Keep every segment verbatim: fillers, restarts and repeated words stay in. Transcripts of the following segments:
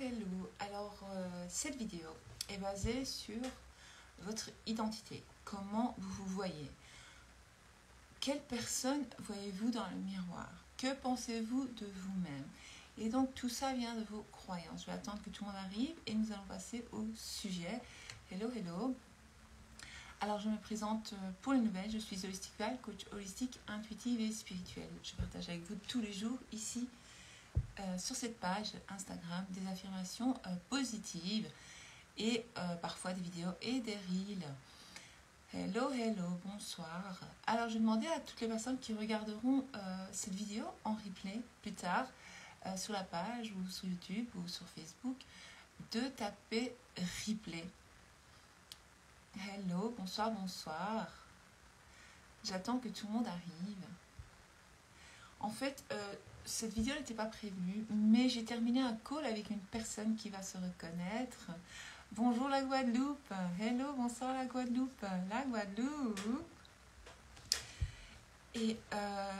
hello. Alors, euh, cette vidéo est basée sur votre identité. Comment vous vous voyez? Quelle personne voyez-vous dans le miroir? Que pensez-vous de vous-même? Et donc, tout ça vient de vos croyances. Je vais attendre que tout le monde arrive et nous allons passer au sujet. Hello, hello. Alors, je me présente pour les nouvelles. Je suis Holistic Val, coach holistique, intuitive et spirituelle. Je partage avec vous tous les jours ici, Euh, sur cette page Instagram, des affirmations euh, positives et euh, parfois des vidéos et des reels. Hello, hello, bonsoir. Alors je demandais à toutes les personnes qui regarderont euh, cette vidéo en replay plus tard euh, sur la page ou sur YouTube ou sur Facebook de taper replay. Hello, bonsoir, bonsoir. J'attends que tout le monde arrive. En fait, euh, cette vidéo n'était pas prévue, mais j'ai terminé un call avec une personne qui va se reconnaître. Bonjour la Guadeloupe. Hello, bonsoir la Guadeloupe. La Guadeloupe. Et euh,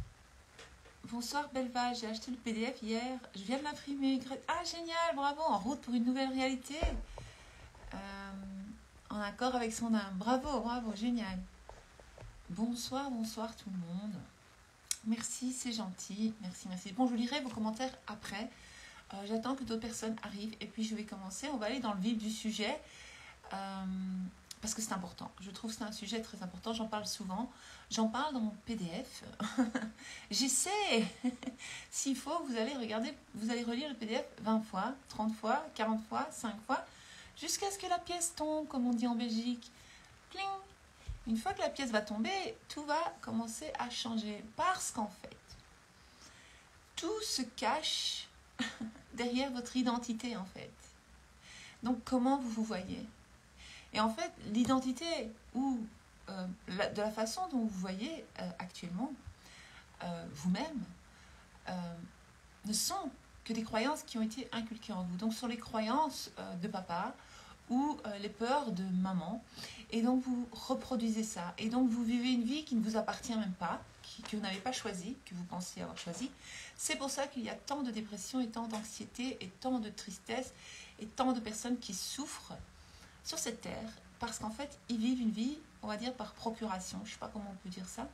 bonsoir Belva, j'ai acheté le P D F hier. Je viens de l'imprimer. Ah génial, bravo, en route pour une nouvelle réalité. Euh, en accord avec son âme. Bravo, bravo, génial. Bonsoir, bonsoir tout le monde. Merci, c'est gentil. Merci, merci. Bon, je lirai vos commentaires après. Euh, J'attends que d'autres personnes arrivent et puis je vais commencer. On va aller dans le vif du sujet euh, parce que c'est important. Je trouve que c'est un sujet très important. J'en parle souvent. J'en parle dans mon P D F. J'essaie. S'il faut, vous allez regarder, vous allez relire le P D F vingt fois, trente fois, quarante fois, cinq fois, jusqu'à ce que la pièce tombe, comme on dit en Belgique. Pling. Une fois que la pièce va tomber, tout va commencer à changer. Parce qu'en fait, tout se cache derrière votre identité, en fait. Donc, comment vous vous voyez? Et en fait, l'identité ou euh, la, de la façon dont vous voyez euh, actuellement euh, vous-même euh, ne sont que des croyances qui ont été inculquées en vous. Donc, sur les croyances euh, de papa, ou euh, les peurs de maman, et donc vous reproduisez ça, et donc vous vivez une vie qui ne vous appartient même pas, qui, que vous n'avez pas choisi, que vous pensiez avoir choisi. C'est pour ça qu'il y a tant de dépression, et tant d'anxiété, et tant de tristesse, et tant de personnes qui souffrent sur cette terre, parce qu'en fait, ils vivent une vie, on va dire, par procuration, je ne sais pas comment on peut dire ça,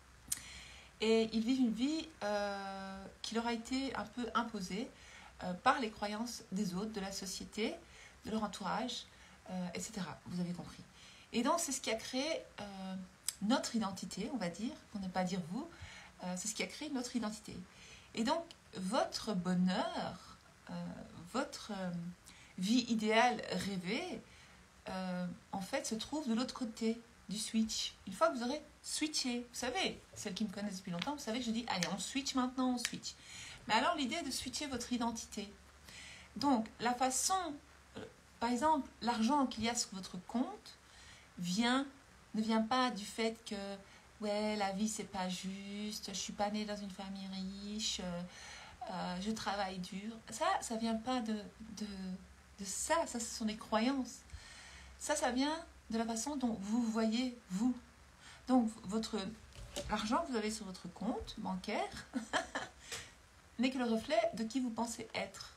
et ils vivent une vie euh, qui leur a été un peu imposée euh, par les croyances des autres, de la société, de leur entourage, euh, et cetera. Vous avez compris. Et donc, c'est ce qui a créé euh, notre identité, on va dire, pour ne pas dire vous, euh, c'est ce qui a créé notre identité. Et donc, votre bonheur, euh, votre euh, vie idéale rêvée, euh, en fait, se trouve de l'autre côté du switch. Une fois que vous aurez switché, vous savez, celles qui me connaissent depuis longtemps, vous savez que je dis, allez, on switch maintenant, on switch. Mais alors, l'idée est de switcher votre identité. Donc, la façon... Par exemple, l'argent qu'il y a sur votre compte vient, ne vient pas du fait que ouais, la vie c'est pas juste, je suis pas née dans une famille riche, euh, euh, je travaille dur. Ça, ça vient pas de, de, de ça, ça ce sont des croyances. Ça, ça vient de la façon dont vous voyez vous. Donc, votre, l'argent que vous avez sur votre compte bancaire n'est que le reflet de qui vous pensez être.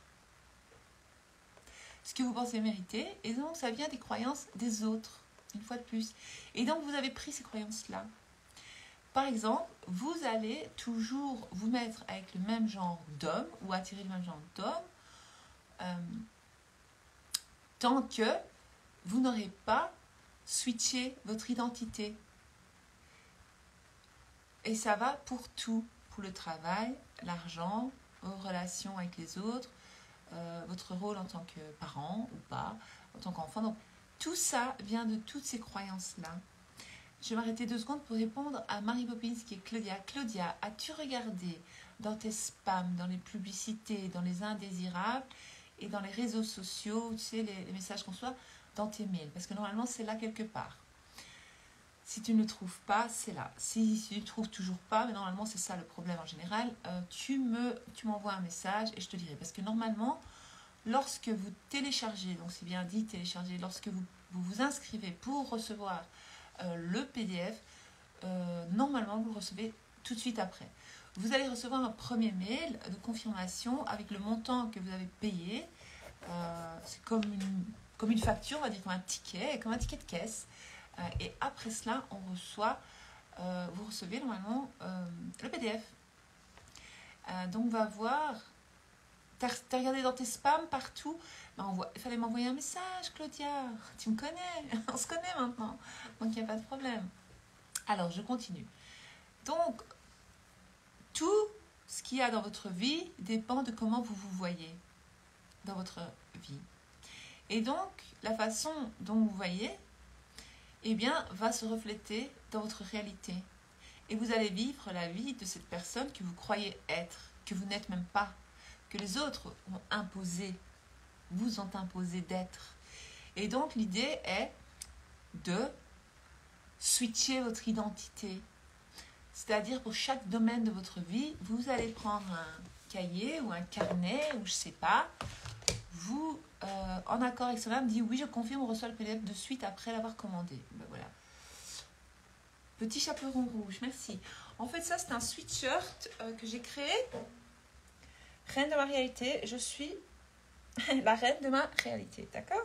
Ce que vous pensez mériter, et donc ça vient des croyances des autres, une fois de plus. Et donc vous avez pris ces croyances-là. Par exemple, vous allez toujours vous mettre avec le même genre d'homme, ou attirer le même genre d'homme, euh, tant que vous n'aurez pas switché votre identité. Et ça va pour tout, pour le travail, l'argent, vos relations avec les autres, Euh, votre rôle en tant que parent ou pas, en tant qu'enfant. Donc, tout ça vient de toutes ces croyances-là. Je vais m'arrêter deux secondes pour répondre à Marie Poppins qui est Claudia. Claudia, as-tu regardé dans tes spams, dans les publicités, dans les indésirables et dans les réseaux sociaux, tu sais, les, les messages qu'on reçoit, dans tes mails? Parce que normalement, c'est là quelque part. Si tu ne le trouves pas, c'est là. Si, si tu ne trouves toujours pas, mais normalement c'est ça le problème en général, euh, tu me, tu m'envoies un message et je te dirai. Parce que normalement, lorsque vous téléchargez, donc c'est bien dit télécharger, lorsque vous vous, vous inscrivez pour recevoir euh, le P D F, euh, normalement vous le recevez tout de suite après. Vous allez recevoir un premier mail de confirmation avec le montant que vous avez payé Euh, c'est comme une, comme une facture, on va dire, comme un ticket, comme un ticket de caisse. Euh, et après cela, on reçoit, euh, vous recevez normalement euh, le P D F. Euh, donc, on va voir. T'as as regardé dans tes spams partout. Ben, on voit, il fallait m'envoyer un message, Claudia. Tu me connais, on se connaît maintenant. Donc, il n'y a pas de problème. Alors, je continue. Donc, tout ce qu'il y a dans votre vie dépend de comment vous vous voyez dans votre vie. Et donc, la façon dont vous voyez, eh bien, va se refléter dans votre réalité. Et vous allez vivre la vie de cette personne que vous croyez être, que vous n'êtes même pas, que les autres ont imposé, vous ont imposé d'être. Et donc, l'idée est de switcher votre identité. C'est-à-dire, pour chaque domaine de votre vie, vous allez prendre un cahier ou un carnet, ou je ne sais pas, vous, euh, en accord avec cela, me dit oui, je confirme, on reçoit le P D F de suite après l'avoir commandé. Ben voilà. Petit chaperon rouge, merci. En fait, ça, c'est un sweatshirt euh, que j'ai créé. Reine de ma réalité, je suis la reine de ma réalité, d'accord?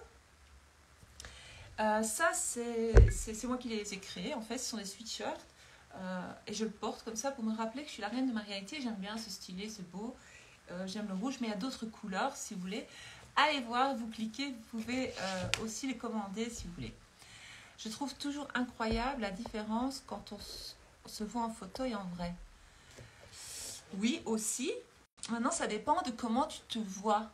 euh, Ça, c'est moi qui les ai créés. En fait, ce sont des sweatshirts. Euh, et je le porte comme ça pour me rappeler que je suis la reine de ma réalité. J'aime bien ce stylé, c'est beau. Euh, J'aime le rouge, mais il y a d'autres couleurs si vous voulez. Allez voir, vous cliquez, vous pouvez euh, aussi les commander si vous voulez. Je trouve toujours incroyable la différence quand on se voit en photo et en vrai. Oui, aussi. Maintenant, ça dépend de comment tu te vois.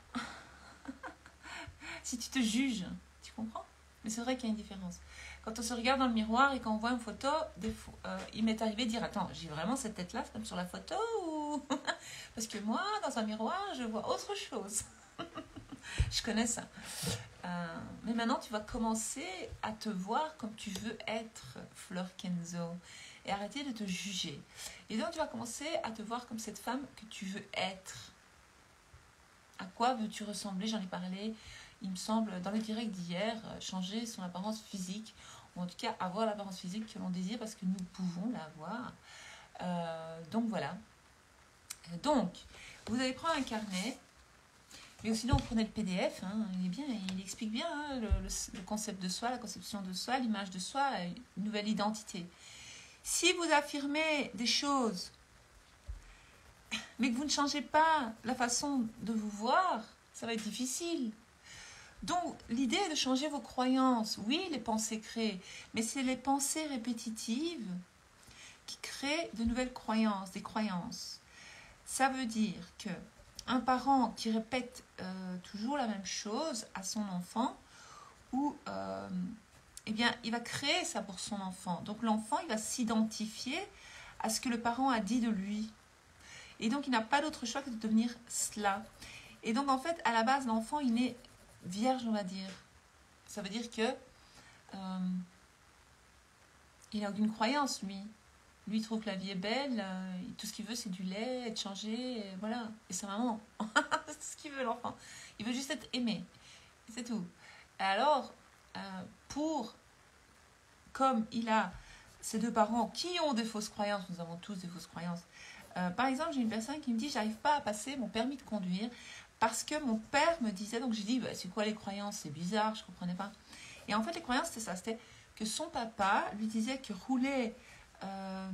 Si tu te juges, tu comprends? Mais c'est vrai qu'il y a une différence. Quand on se regarde dans le miroir et qu'on voit une photo, des fois, euh, il m'est arrivé de dire, attends, j'ai vraiment cette tête-là comme sur la photo ou... Parce que moi, dans un miroir, je vois autre chose. Je connais ça. Euh, mais maintenant, tu vas commencer à te voir comme tu veux être, Fleur Kenzo, et arrêter de te juger. Et donc, tu vas commencer à te voir comme cette femme que tu veux être. À quoi veux-tu ressembler? J'en ai parlé, il me semble, dans le direct d'hier, changer son apparence physique, ou en tout cas avoir l'apparence physique que l'on désire, parce que nous pouvons l'avoir. Euh, donc, voilà. Donc, vous allez prendre un carnet. Mais sinon, vous prenez le P D F, hein, il est bien, il explique bien hein, le, le, le concept de soi, la conception de soi, l'image de soi, une nouvelle identité. Si vous affirmez des choses, mais que vous ne changez pas la façon de vous voir, ça va être difficile. Donc, l'idée est de changer vos croyances. Oui, les pensées créent, mais c'est les pensées répétitives qui créent de nouvelles croyances, des croyances. Ça veut dire que un parent qui répète euh, toujours la même chose à son enfant, ou euh, eh bien, il va créer ça pour son enfant. Donc l'enfant, il va s'identifier à ce que le parent a dit de lui. Et donc, il n'a pas d'autre choix que de devenir cela. Et donc, en fait, à la base, l'enfant, il est vierge, on va dire. Ça veut dire que euh, il n'a aucune croyance, lui. Lui, il trouve que la vie est belle, euh, tout ce qu'il veut, c'est du lait, être changé, et voilà. Et sa maman. C'est tout ce qu'il veut, l'enfant. Il veut juste être aimé. C'est tout. Alors, euh, pour, comme il a ces deux parents qui ont des fausses croyances, nous avons tous des fausses croyances. Euh, par exemple, j'ai une personne qui me dit, j'arrive pas à passer mon permis de conduire parce que mon père me disait, donc j'ai dit, bah, c'est quoi les croyances? C'est bizarre, je comprenais pas. Et en fait, les croyances, c'était ça, c'était que son papa lui disait que rouler Euh,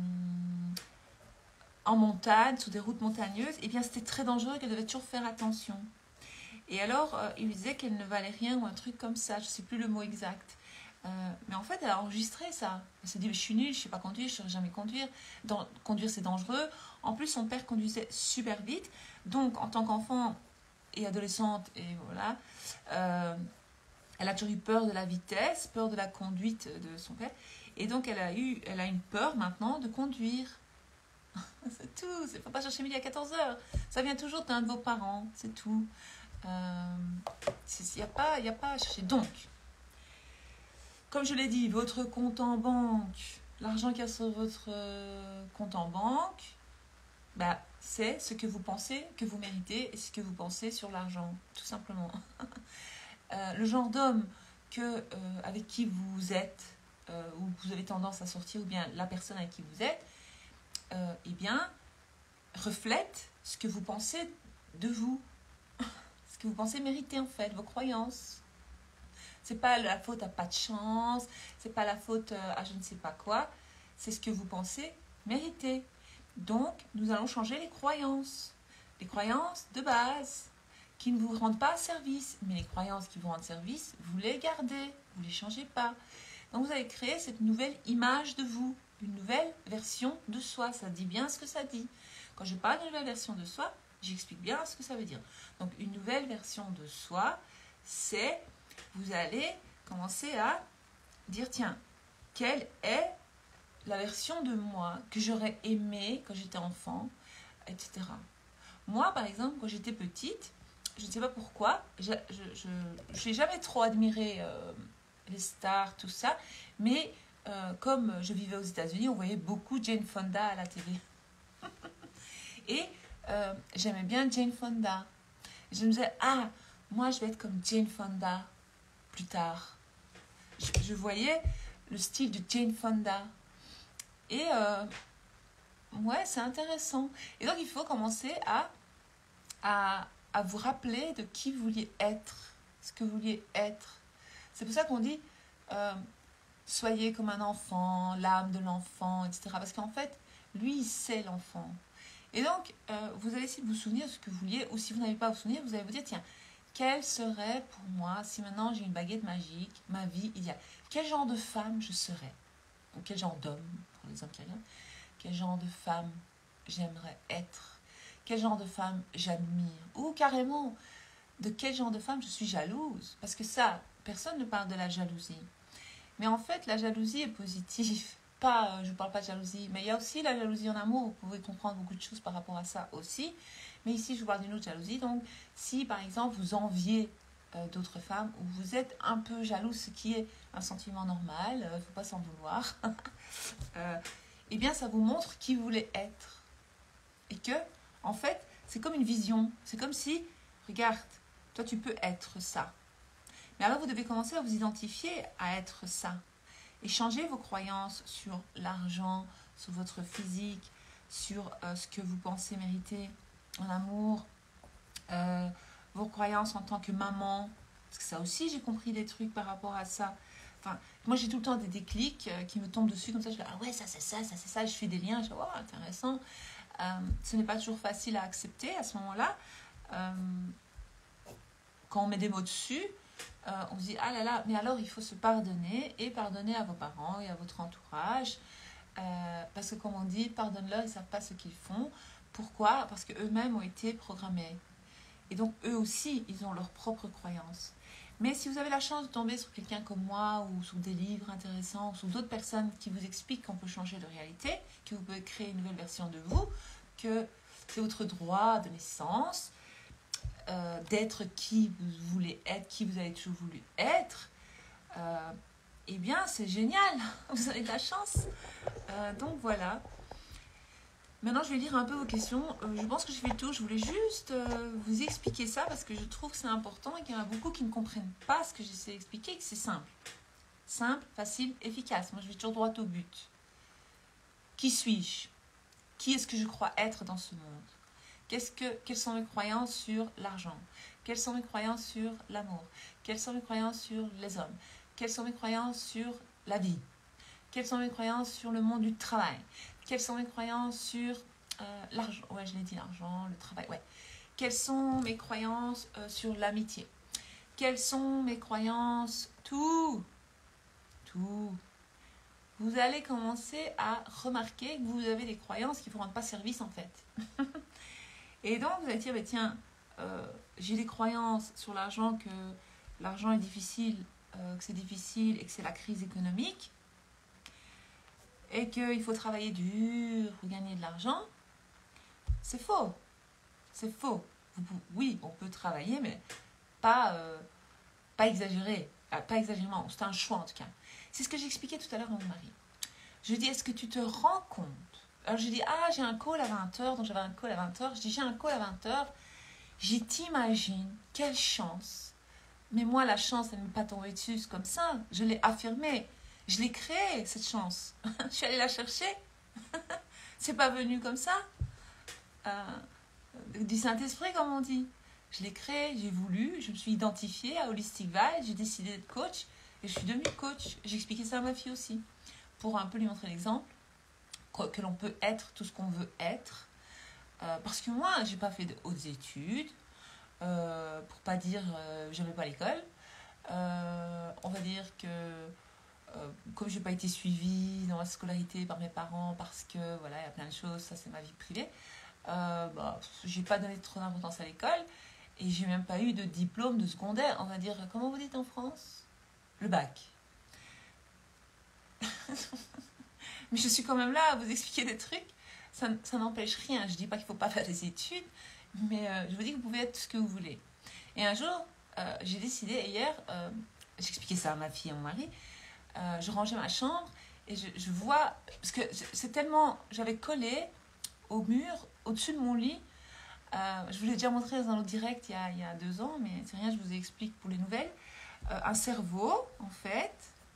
en montagne, sur des routes montagneuses, et eh bien c'était très dangereux, qu'elle devait toujours faire attention. Et alors, euh, il lui disait qu'elle ne valait rien ou un truc comme ça, je ne sais plus le mot exact. Euh, mais en fait, elle a enregistré ça. Elle s'est dit, je suis nulle, je ne sais pas conduire, je ne saurais jamais conduire. Dans, conduire, c'est dangereux. En plus, son père conduisait super vite. Donc, en tant qu'enfant et adolescente, et voilà, euh, elle a toujours eu peur de la vitesse, peur de la conduite de son père. Et donc, elle a eu, elle a une peur maintenant de conduire. C'est tout. Il ne faut pas chercher midi à quatorze heures. Ça vient toujours d'un de vos parents. C'est tout. Il euh, n'y a pas, y a pas à chercher. Donc, comme je l'ai dit, votre compte en banque, l'argent qu'il y a sur votre compte en banque, bah, c'est ce que vous pensez que vous méritez et ce que vous pensez sur l'argent. Tout simplement. euh, le genre d'homme que, euh, avec qui vous êtes, Euh, où vous avez tendance à sortir, ou bien la personne avec qui vous êtes, euh, eh bien, reflète ce que vous pensez de vous. Ce que vous pensez mériter en fait, vos croyances. C'est pas la faute à pas de chance, c'est pas la faute à je ne sais pas quoi, c'est ce que vous pensez mériter. Donc, nous allons changer les croyances. Les croyances de base qui ne vous rendent pas service. Mais les croyances qui vous rendent service, vous les gardez, vous ne les changez pas. Donc, vous allez créer cette nouvelle image de vous, une nouvelle version de soi. Ça dit bien ce que ça dit. Quand je parle de nouvelle version de soi, j'explique bien ce que ça veut dire. Donc, une nouvelle version de soi, c'est, vous allez commencer à dire, tiens, quelle est la version de moi que j'aurais aimé quand j'étais enfant, et cetera. Moi, par exemple, quand j'étais petite, je ne sais pas pourquoi, je n'ai jamais trop admiré euh, les stars, tout ça, mais euh, comme je vivais aux États-Unis, on voyait beaucoup Jane Fonda à la télé. Et euh, j'aimais bien Jane Fonda. Je me disais, ah, moi je vais être comme Jane Fonda plus tard. Je, je voyais le style de Jane Fonda. Et euh, ouais, c'est intéressant. Et donc, il faut commencer à, à, à vous rappeler de qui vous vouliez être, ce que vous vouliez être. C'est pour ça qu'on dit, euh, soyez comme un enfant, l'âme de l'enfant, et cetera. Parce qu'en fait, lui, c'est l'enfant. Et donc, euh, vous allez essayer de vous souvenir de ce que vous vouliez, ou si vous n'avez pas à vous souvenir, vous allez vous dire, tiens, quelle serait pour moi, si maintenant j'ai une baguette magique, ma vie idéale, quel genre de femme je serais? Ou quel genre d'homme, pour les hommes qui regardent, quel genre de femme j'aimerais être, quel genre de femme j'admire, ou carrément, de quel genre de femme je suis jalouse. Parce que ça, personne ne parle de la jalousie. Mais en fait, la jalousie est positive. Pas, euh, je ne parle pas de jalousie, mais il y a aussi la jalousie en amour. Vous pouvez comprendre beaucoup de choses par rapport à ça aussi. Mais ici, je vous parle d'une autre jalousie. Donc, si par exemple, vous enviez euh, d'autres femmes, ou vous êtes un peu jalouse, ce qui est un sentiment normal, il euh, ne faut pas s'en vouloir, euh, eh bien, ça vous montre qui vous voulez être. Et que, en fait, c'est comme une vision. C'est comme si, regarde, toi, tu peux être ça. Mais alors, vous devez commencer à vous identifier à être ça. Et changer vos croyances sur l'argent, sur votre physique, sur euh, ce que vous pensez mériter en amour, euh, vos croyances en tant que maman. Parce que ça aussi, j'ai compris des trucs par rapport à ça. Enfin, moi, j'ai tout le temps des déclics euh, qui me tombent dessus comme ça. Je dis, ah ouais, ça c'est ça, ça c'est ça. Je fais des liens. Je dis, oh, intéressant. Euh, ce n'est pas toujours facile à accepter à ce moment-là. Euh, quand on met des mots dessus, euh, on se dit, ah là là, mais alors il faut se pardonner et pardonner à vos parents et à votre entourage. Euh, parce que comme on dit, pardonne-leur, ils ne savent pas ce qu'ils font. Pourquoi? Parce qu'eux-mêmes ont été programmés. Et donc, eux aussi, ils ont leurs propres croyances. Mais si vous avez la chance de tomber sur quelqu'un comme moi, ou sur des livres intéressants, ou sur d'autres personnes qui vous expliquent qu'on peut changer de réalité, que vous pouvez créer une nouvelle version de vous, que c'est votre droit de naissance, euh, d'être qui vous voulez être, qui vous avez toujours voulu être, euh, eh bien, c'est génial. Vous avez de la chance. Euh, donc, voilà. Maintenant, je vais lire un peu vos questions. Euh, je pense que je fais le tour. Je voulais juste euh, vous expliquer ça parce que je trouve que c'est important et qu'il y en a beaucoup qui ne comprennent pas ce que j'essaie d'expliquer, que c'est simple. Simple, facile, efficace. Moi, je vais toujours droit au but. Qui suis-je? Qui est-ce que je crois être dans ce monde? Qu'est-ce que, quelles sont mes croyances sur l'argent? Quelles sont mes croyances sur l'amour? Quelles sont mes croyances sur les hommes? Quelles sont mes croyances sur la vie? Quelles sont mes croyances sur le monde du travail? Quelles sont mes croyances sur euh, l'argent? Ouais, je l'ai dit, l'argent, le travail, ouais. Quelles sont mes croyances euh, sur l'amitié? Quelles sont mes croyances? Tout, tout. Vous allez commencer à remarquer que vous avez des croyances qui ne vous rendent pas service, en fait. Et donc, vous allez dire, bah, tiens, euh, j'ai des croyances sur l'argent, que l'argent est difficile, euh, que c'est difficile et que c'est la crise économique. Et qu'il faut travailler dur pour gagner de l'argent, c'est faux. C'est faux. Vous, oui, on peut travailler, mais pas, euh, pas exagérer. Pas exagérément. C'est un choix, en tout cas. C'est ce que j'expliquais tout à l'heure à mon mari. Je dis, est-ce que tu te rends compte? Alors, je dis, ah, j'ai un call à vingt heures, donc j'avais un call à vingt heures. Je dis, j'ai un call à vingt heures. J'y t'imagine, quelle chance. Mais moi, la chance, elle ne m'est pas tombée dessus comme ça. Je l'ai affirmée. Je l'ai créée, cette chance. Je suis allée la chercher. C'est pas venu comme ça. Euh, du Saint-Esprit, comme on dit. Je l'ai créé, j'ai voulu, je me suis identifiée à Holistic Vibes, j'ai décidé d'être coach et je suis devenue coach. J'ai expliqué ça à ma fille aussi, pour un peu lui montrer l'exemple, que, que l'on peut être tout ce qu'on veut être. Euh, parce que moi, j'ai pas fait de hautes études, euh, pour pas dire euh, j'avais pas l'école. Euh, on va dire que euh, comme j'ai pas été suivie dans la scolarité par mes parents, parce que voilà, il y a plein de choses, ça c'est ma vie privée, euh, bah, j'ai pas donné trop d'importance à l'école et j'ai même pas eu de diplôme de secondaire, on va dire, comment vous dites en France? Le bac. Mais je suis quand même là à vous expliquer des trucs, ça, ça n'empêche rien, je dis pas qu'il faut pas faire des études, mais euh, je vous dis que vous pouvez être tout ce que vous voulez. Et un jour, euh, j'ai décidé, hier, euh, j'expliquais ça à ma fille et à mon mari, euh, je rangeais ma chambre et je, je vois, parce que c'est tellement, j'avais collé au mur, au-dessus de mon lit, euh, je vous l'ai déjà montré dans un autre direct il y a, il y a deux ans, mais c'est rien, je vous explique pour les nouvelles, euh, un cerveau, en fait,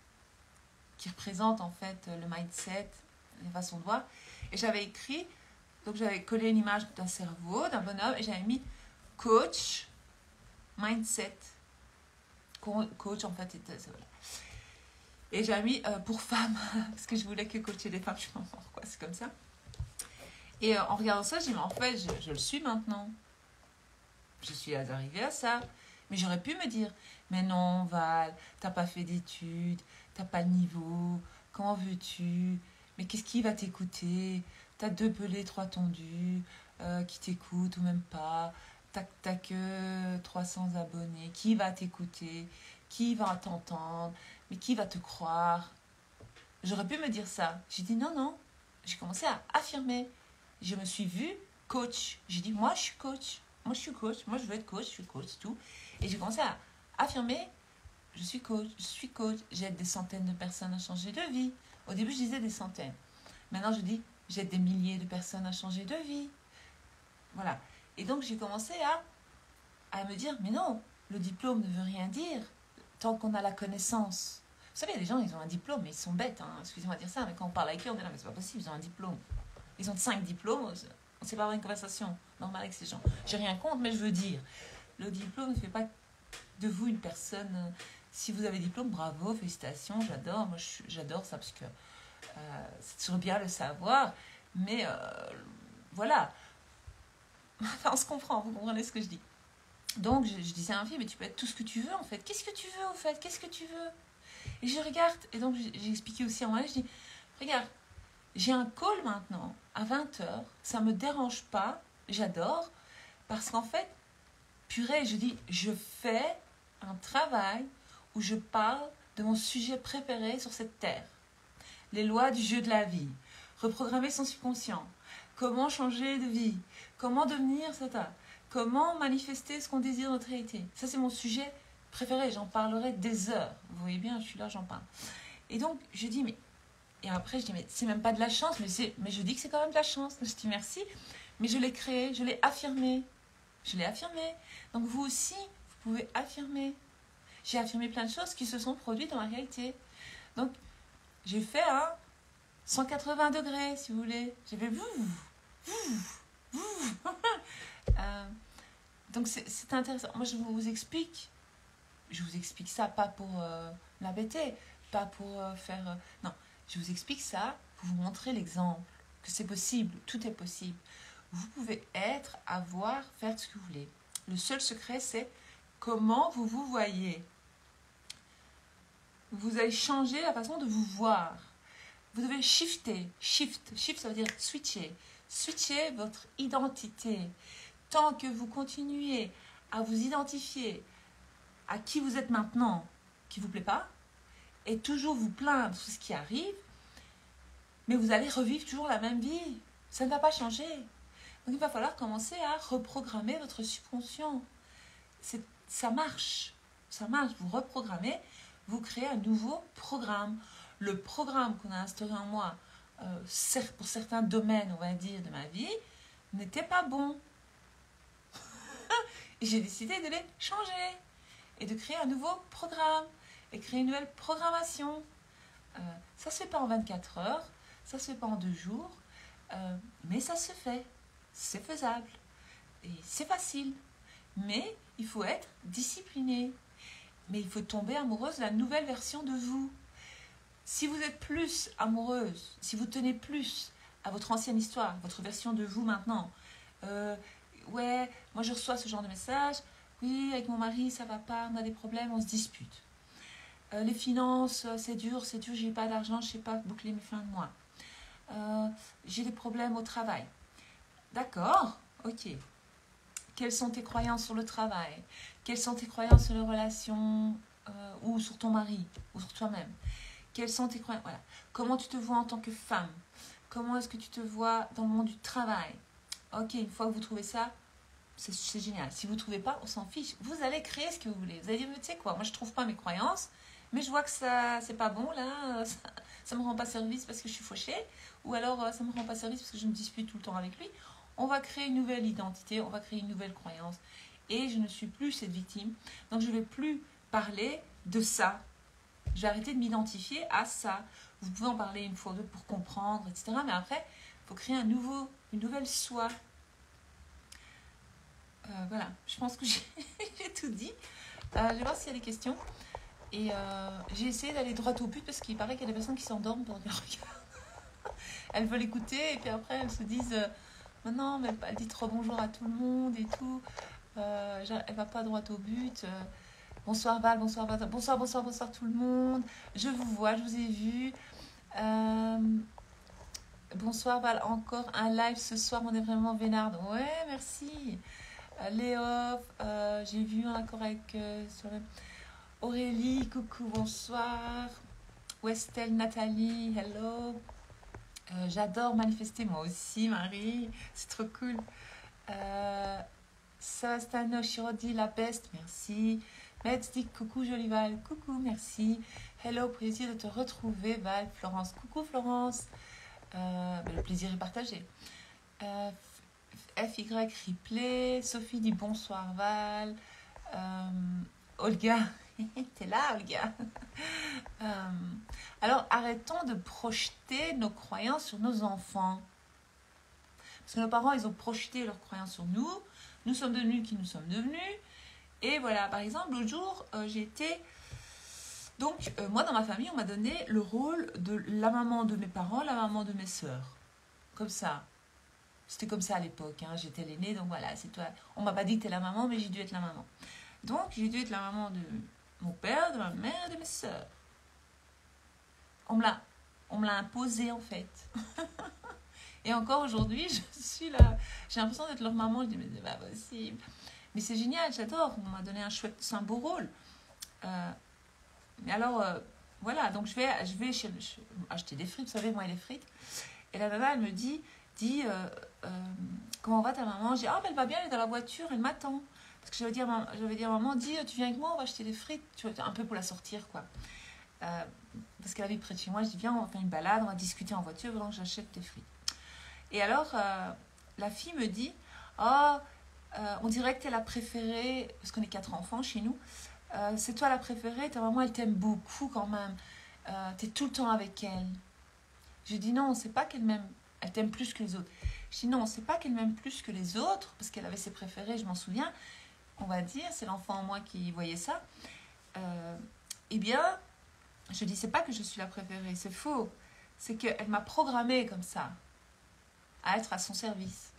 qui représente en fait le mindset, les façons de voir, et j'avais écrit, donc j'avais collé une image d'un cerveau, d'un bonhomme, et j'avais mis coach, mindset, coach en fait, était, voilà. Et j'ai mis euh, pour femmes, parce que je voulais que coacher des femmes, je sais pas pourquoi, c'est comme ça. Et euh, en regardant ça, j'ai dit, mais en fait, je, je le suis maintenant. Je suis arrivée à ça. Mais j'aurais pu me dire, mais non, Val, t'as pas fait d'études, t'as pas le niveau, comment veux-tu? Mais qu'est-ce qui va t'écouter? T'as deux pelés, trois tondus, euh, qui t'écoutent ou même pas. T'as, t'as que trois cents abonnés. Qui va t'écouter? Qui va t'entendre? Mais qui va te croire? J'aurais pu me dire ça. J'ai dit non, non. J'ai commencé à affirmer. Je me suis vue coach. J'ai dit, moi, je suis coach. Moi, je suis coach. Moi, je veux être coach. Je suis coach, tout. Et j'ai commencé à affirmer, je suis coach. Je suis coach. J'aide des centaines de personnes à changer de vie. Au début, je disais des centaines. Maintenant, je dis, j'aide des milliers de personnes à changer de vie. Voilà. Et donc, j'ai commencé à, à me dire, mais non, le diplôme ne veut rien dire tant qu'on a la connaissance. Vous savez, les gens, ils ont un diplôme, mais ils sont bêtes. Hein. Excusez-moi de dire ça, mais quand on parle avec eux, on est là, mais c'est pas possible, ils ont un diplôme. Ils ont cinq diplômes, on ne sait pas avoir une conversation normale avec ces gens. J'ai rien contre, mais je veux dire, le diplôme ne fait pas de vous une personne. Si vous avez diplôme, bravo, félicitations, j'adore. Moi, j'adore ça parce que euh, c'est toujours bien le savoir. Mais euh, voilà. Enfin, on se comprend, vous comprenez ce que je dis. Donc, je, je disais à un fille, mais tu peux être tout ce que tu veux en fait. Qu'est-ce que tu veux en fait? Qu'est-ce que tu veux? Et je regarde, et donc j'ai expliqué aussi à moi, je dis, regarde, j'ai un call maintenant à vingt heures, ça ne me dérange pas, j'adore, parce qu'en fait, purée, je dis, je fais un travail où je parle de mon sujet préféré sur cette terre. Les lois du jeu de la vie, reprogrammer son subconscient, comment changer de vie, comment devenir ça, comment manifester ce qu'on désire dans notre réalité. Ça, c'est mon sujet préféré, j'en parlerai des heures. Vous voyez bien, je suis là, j'en parle. Et donc, je dis, mais... Et après, je dis, mais c'est même pas de la chance, mais, c'est... mais je dis que c'est quand même de la chance. Je dis merci, mais je l'ai créé, je l'ai affirmé. Je l'ai affirmé. Donc, vous aussi, vous pouvez affirmer. J'ai affirmé plein de choses qui se sont produites dans la réalité. Donc, j'ai fait un cent quatre-vingts degrés, si vous voulez. J'ai fait... euh, donc, c'est, c'est intéressant. Moi, je vous explique. Je vous explique ça, pas pour euh, l'embêter, pas pour euh, faire... Euh, non, je vous explique ça pour vous montrer l'exemple, que c'est possible, tout est possible. Vous pouvez être, avoir, faire ce que vous voulez. Le seul secret, c'est comment vous vous voyez. Vous allez changer la façon de vous voir. Vous devez shifter. Shift, shift, ça veut dire switcher. Switcher votre identité. Tant que vous continuez à vous identifier à qui vous êtes maintenant, qui ne vous plaît pas, et toujours vous plaindre de ce qui arrive, mais vous allez revivre toujours la même vie. Ça ne va pas changer. Donc il va falloir commencer à reprogrammer votre subconscient. C'est, ça marche. Ça marche. Vous reprogrammez, vous créez un nouveau programme. Le programme qu'on a instauré en moi, euh, pour certains domaines, on va dire, de ma vie, n'était pas bon. Et j'ai décidé de les changer. Et de créer un nouveau programme, et créer une nouvelle programmation. Euh, ça ne se fait pas en vingt-quatre heures, ça ne se fait pas en deux jours, euh, mais ça se fait. C'est faisable. Et c'est facile. Mais il faut être discipliné. Mais il faut tomber amoureuse de la nouvelle version de vous. Si vous êtes plus amoureuse, si vous tenez plus à votre ancienne histoire, votre version de vous maintenant, euh, ouais, moi je reçois ce genre de message, oui, avec mon mari ça va pas, on a des problèmes, on se dispute. Euh, les finances, c'est dur, c'est dur, j'ai pas d'argent, je sais pas boucler mes fins de mois. Euh, j'ai des problèmes au travail. D'accord, ok. Quelles sont tes croyances sur le travail? Quelles sont tes croyances sur les relations euh, ou sur ton mari ou sur toi-même? Quelles sont tes croyances? Voilà. Comment tu te vois en tant que femme? Comment est-ce que tu te vois dans le monde du travail? Ok, une fois que vous trouvez ça, c'est, c'est génial. Si vous ne trouvez pas, on s'en fiche. Vous allez créer ce que vous voulez. Vous allez dire, mais tu sais quoi, moi je ne trouve pas mes croyances, mais je vois que ça, c'est pas bon là, ça ne me rend pas service parce que je suis fauchée, ou alors ça ne me rend pas service parce que je me dispute tout le temps avec lui. On va créer une nouvelle identité, on va créer une nouvelle croyance. Et je ne suis plus cette victime. Donc je ne vais plus parler de ça. Je vais arrêter de m'identifier à ça. Vous pouvez en parler une fois ou deux pour comprendre, et cetera. Mais après, il faut créer un nouveau, une nouvelle soi. Euh, voilà, je pense que j'ai, j'ai tout dit. Euh, je vais voir s'il y a des questions. Et euh, j'ai essayé d'aller droit au but parce qu'il paraît qu'il y a des personnes qui s'endorment pendant qu'elles regardent. Elles veulent écouter et puis après elles se disent euh, « Non, mais elle dit trop bonjour à tout le monde et tout. Euh, elle va pas droit au but. Euh, bonsoir Val, bonsoir Val, bonsoir, bonsoir, bonsoir tout le monde. Je vous vois, je vous ai vu. Euh, bonsoir Val, encore un live ce soir, on est vraiment vénarde. Ouais, merci. Euh, Léo, euh, j'ai vu un accord avec euh, sur le... Aurélie, coucou, bonsoir. Westel, Nathalie, hello. Euh, j'adore manifester, moi aussi, Marie. C'est trop cool. Euh, Savastano, Shirodi, la peste, merci. Metz dit coucou, jolie Val, coucou, merci. Hello, plaisir de te retrouver, Val. Florence, coucou, Florence. Euh, le plaisir est partagé. Euh, F Y replay. Sophie dit bonsoir, Val. Euh, Olga, t'es là, Olga. euh, alors, arrêtons de projeter nos croyances sur nos enfants. Parce que nos parents, ils ont projeté leurs croyances sur nous. Nous sommes devenus qui nous sommes devenus. Et voilà, par exemple, l'autre jour, euh, j'ai été... Donc, euh, moi, dans ma famille, on m'a donné le rôle de la maman de mes parents, la maman de mes sœurs. Comme ça. C'était comme ça à l'époque. Hein. J'étais l'aînée, donc voilà, c'est toi. On m'a pas dit que t'es la maman, mais j'ai dû être la maman. Donc, j'ai dû être la maman de mon père, de ma mère, de mes sœurs. On me l'a, on me l'a imposé, en fait. Et encore aujourd'hui, je suis là. J'ai l'impression d'être leur maman. Je dis, mais c'est pas possible. Mais c'est génial, j'adore. On m'a donné un chouette, c'est un beau rôle. Euh, mais alors, euh, voilà. Donc, je vais, je vais chez, je, acheter des frites. Vous savez, moi, les frites. Et la nana, elle me dit, dit euh, euh, comment va ta maman? Je dis, ah, ben, elle va bien, elle est dans la voiture, elle m'attend. Parce que je vais dire, je vais dire maman, dis, tu viens avec moi, on va acheter des frites. Tu vois, un peu pour la sortir, quoi. Euh, parce qu'elle habite près de chez moi. Je dis, viens, on va faire une balade, on va discuter en voiture, avant que j'achète tes frites. Et alors, euh, la fille me dit, oh, euh, on dirait que tu es la préférée, parce qu'on est quatre enfants chez nous, euh, c'est toi la préférée, ta maman, elle t'aime beaucoup quand même, euh, tu es tout le temps avec elle. Je dis non, c'est pas qu'elle m'aime, elle t'aime plus que les autres. Je dis non, c'est pas qu'elle m'aime plus que les autres, parce qu'elle avait ses préférés, je m'en souviens, on va dire, c'est l'enfant en moi qui voyait ça. Euh, eh bien, je dis, c'est pas que je suis la préférée, c'est faux, c'est qu'elle m'a programmée comme ça, à être à son service.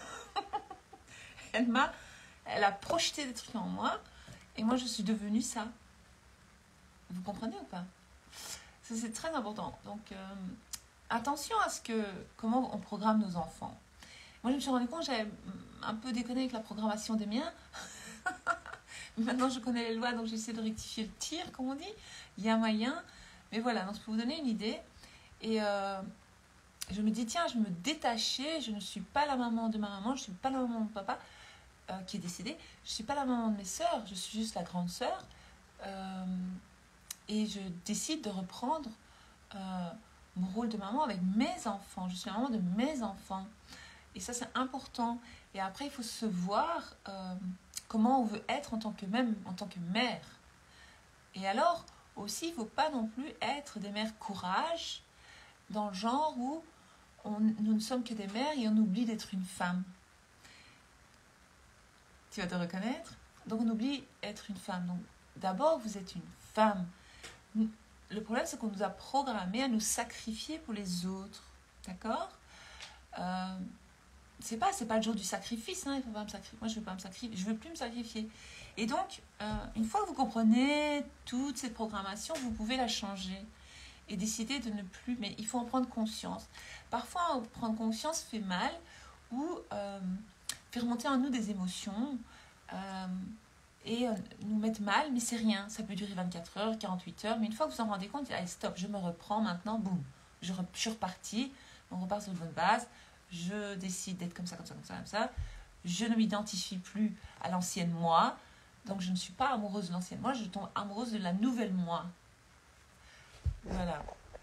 elle m'a, elle a projeté des trucs en moi, et moi je suis devenue ça. Vous comprenez ou pas? Ça, c'est très important. Donc, euh, attention à ce que, comment on programme nos enfants. Moi, je me suis rendu compte que j'avais un peu déconné avec la programmation des miens. Maintenant, je connais les lois, donc j'essaie de rectifier le tir, comme on dit. Il y a moyen. Mais voilà, donc je peux vous donner une idée. Et euh, je me dis, tiens, je me détachais. Je ne suis pas la maman de ma maman. Je ne suis pas la maman de mon papa euh, qui est décédé. Je ne suis pas la maman de mes sœurs. Je suis juste la grande sœur. Euh, et je décide de reprendre euh, mon rôle de maman avec mes enfants. Je suis la maman de mes enfants. Et ça, c'est important. Et après, il faut se voir euh, comment on veut être en tant que, même, en tant que mère. Et alors, aussi, il ne faut pas non plus être des mères courage, dans le genre où on, nous ne sommes que des mères et on oublie d'être une femme. tu vas te reconnaître. Donc on oublie être une femme. Donc d'abord, vous êtes une femme. Le problème, c'est qu'on nous a programmé à nous sacrifier pour les autres. D'accord euh, C'est pas, c'est pas le jour du sacrifice. Hein, il faut pas me sacrifier. Moi, je veux pas me sacrifier. Je veux plus me sacrifier. Et donc, euh, une fois que vous comprenez toute cette programmation, vous pouvez la changer et décider de ne plus. Mais il faut en prendre conscience. Parfois, prendre conscience fait mal ou euh, fait remonter en nous des émotions. Euh, et euh, nous mettre mal, mais c'est rien. Ça peut durer vingt-quatre heures, quarante-huit heures, mais une fois que vous en rendez compte, allez, stop, je me reprends maintenant, boum, je, re, je suis repartie, on repart sur de bonnes bases, je décide d'être comme ça, comme ça, comme ça, comme ça, je ne m'identifie plus à l'ancienne moi, donc je ne suis pas amoureuse de l'ancienne moi, je tombe amoureuse de la nouvelle moi. Voilà.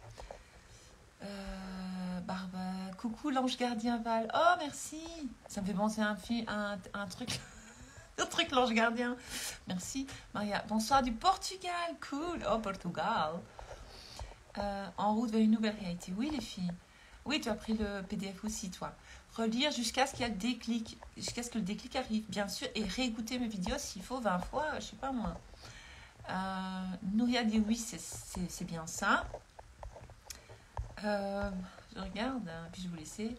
Euh, Barba, coucou l'ange gardien Val, oh merci, ça me fait penser à un, film, un, un truc... Le truc l'ange gardien. Merci Maria. Bonsoir du Portugal. Cool. Oh Portugal. Euh, en route vers une nouvelle réalité. Oui les filles. Oui, tu as pris le P D F aussi toi. Relire jusqu'à ce qu'il y ait le déclic. Jusqu'à ce que le déclic arrive. Bien sûr. Et réécouter mes vidéos s'il faut vingt fois. Je sais pas moi. Euh, Nouria dit oui, c'est bien ça. Euh, je regarde. Hein, puis je vais vous laisser.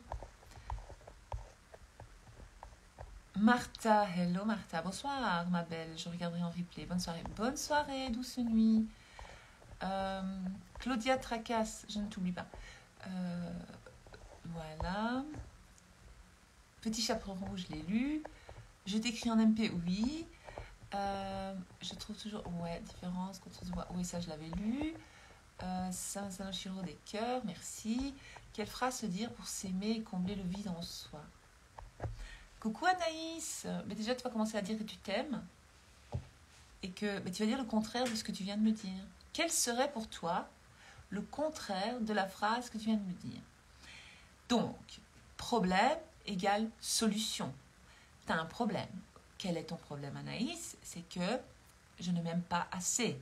Martha, hello Martha, bonsoir ma belle, je regarderai en replay, bonne soirée, bonne soirée, douce nuit. Euh, Claudia Tracasse, je ne t'oublie pas. Euh, voilà. Petit chaperon rouge, je l'ai lu. Je t'écris en M P, oui. Euh, je trouve toujours, ouais, différence contre oui, ça je l'avais lu. Euh, Saint Chiro des cœurs, merci. Quelle phrase se dire pour s'aimer et combler le vide en soi? Coucou Anaïs, mais déjà tu vas commencer à dire que tu t'aimes et que mais tu vas dire le contraire de ce que tu viens de me dire. Quel serait pour toi le contraire de la phrase que tu viens de me dire? Donc, problème égale solution. Tu as un problème. Quel est ton problème Anaïs? C'est que je ne m'aime pas assez.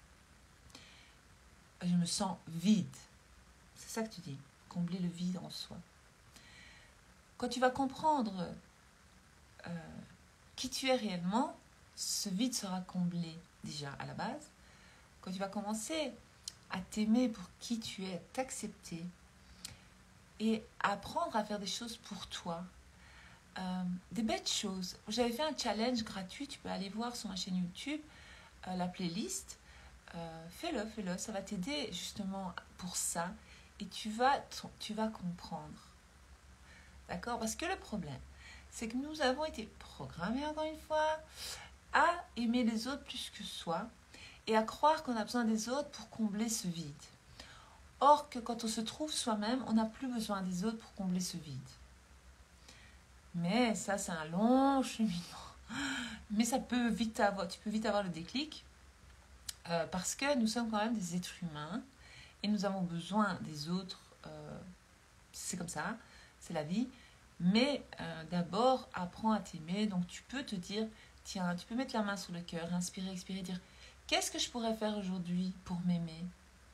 Je me sens vide. C'est ça que tu dis, combler le vide en soi. Quand tu vas comprendre Euh, qui tu es réellement, ce vide sera comblé déjà à la base. Quand tu vas commencer à t'aimer pour qui tu es, t'accepter et apprendre à faire des choses pour toi, euh, des belles choses. J'avais fait un challenge gratuit, tu peux aller voir sur ma chaîne YouTube euh, la playlist. Euh, fais-le, fais-le, ça va t'aider justement pour ça et tu vas, tu vas comprendre. D'accord? Parce que le problème, c'est que nous avons été programmés, encore une fois, à aimer les autres plus que soi et à croire qu'on a besoin des autres pour combler ce vide. Or que quand on se trouve soi-même, on n'a plus besoin des autres pour combler ce vide. Mais ça, c'est un long cheminement. Mais ça peut vite avoir, tu peux vite avoir le déclic euh, parce que nous sommes quand même des êtres humains et nous avons besoin des autres. Euh, c'est comme ça, c'est la vie. Mais euh, d'abord, apprends à t'aimer. Donc, tu peux te dire, tiens, tu peux mettre la main sur le cœur, inspirer, expirer, dire, qu'est-ce que je pourrais faire aujourd'hui pour m'aimer?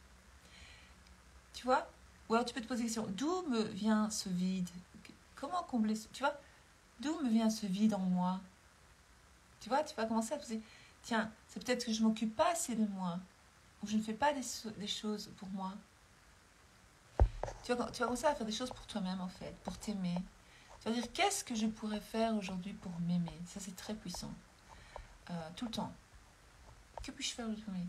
Tu vois? Ou alors, tu peux te poser la question, d'où me vient ce vide? Comment combler ce... Tu vois? D'où me vient ce vide en moi? Tu vois? Tu vas commencer à te poser, tiens, c'est peut-être que je ne m'occupe pas assez de moi. Ou je ne fais pas des, des choses pour moi. Tu vas, tu vas commencer à faire des choses pour toi-même, en fait, pour t'aimer. Tu vas dire, qu'est-ce que je pourrais faire aujourd'hui pour m'aimer? Ça, c'est très puissant. Euh, tout le temps. Que puis-je faire aujourd'hui?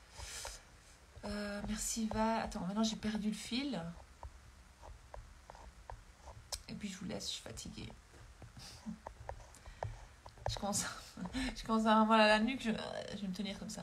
euh, Merci, Va. Attends, maintenant, j'ai perdu le fil. Et puis, je vous laisse, je suis fatiguée. Je commence à, je commence à avoir mal à la nuque. Je, je vais me tenir comme ça.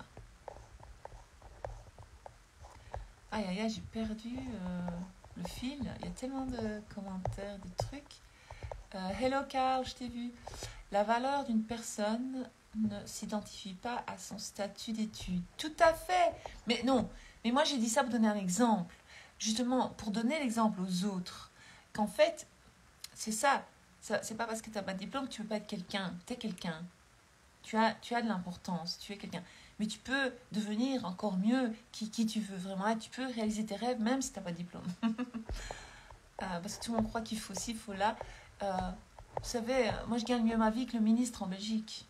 Aïe, aïe, aïe, j'ai perdu euh, le fil. Il y a tellement de commentaires, de trucs. Euh, hello Carl, je t'ai vu. La valeur d'une personne ne s'identifie pas à son statut d'étude. Tout à fait. Mais non, mais moi j'ai dit ça pour donner un exemple. Justement, pour donner l'exemple aux autres. Qu'en fait, c'est ça. ça c'est pas parce que tu n'as pas de diplôme que tu ne peux pas être quelqu'un. Tu es quelqu'un. Tu as, tu as de l'importance. Tu es quelqu'un. Mais tu peux devenir encore mieux qui, qui tu veux vraiment être. Tu peux réaliser tes rêves même si tu n'as pas de diplôme. euh, parce que tout le monde croit qu'il faut ci, il faut là. Euh, Vous savez, moi je gagne mieux ma vie que le ministre en Belgique.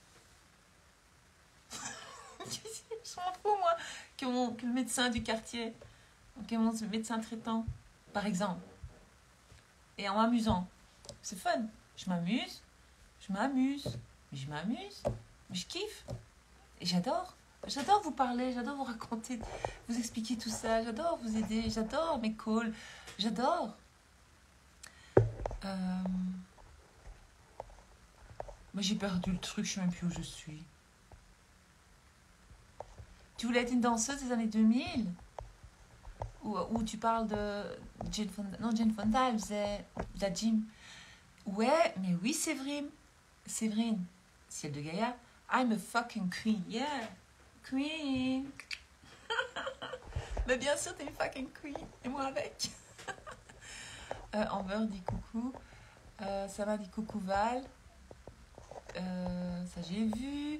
Je m'en fous, moi, que, mon, que le médecin du quartier, que mon médecin traitant, par exemple. Et en m'amusant. C'est fun. Je m'amuse, je m'amuse, mais je m'amuse, mais je kiffe. Et j'adore. J'adore vous parler, j'adore vous raconter, vous expliquer tout ça, j'adore vous aider, j'adore mes calls, j'adore. Euh... Moi j'ai perdu le truc, je sais même plus où je suis. Tu voulais être une danseuse des années deux mille? Ou, ou tu parles de Jane Fonda? Non, Jane Fonda, elle faisait la gym. Ouais, mais oui, Séverine. Séverine, ciel de Gaïa. I'm a fucking queen, yeah. Queen. Mais bien sûr, t'es une fucking queen. Et moi avec. euh, Amber dit coucou. Euh, ça m'a dit coucou Val. Euh, ça j'ai vu.